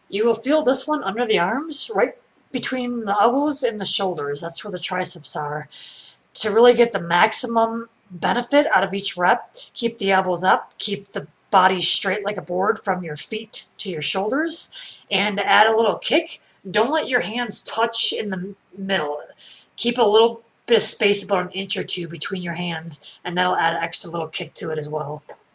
You will feel this one under the arms, right between the elbows and the shoulders. That's where the triceps are. To really get the maximum benefit out of each rep, keep the elbows up, keep the body straight like a board from your feet to your shoulders, and add a little kick. Don't let your hands touch in the middle. Keep a little bit of space, about an inch or two between your hands, and that'll add an extra little kick to it as well.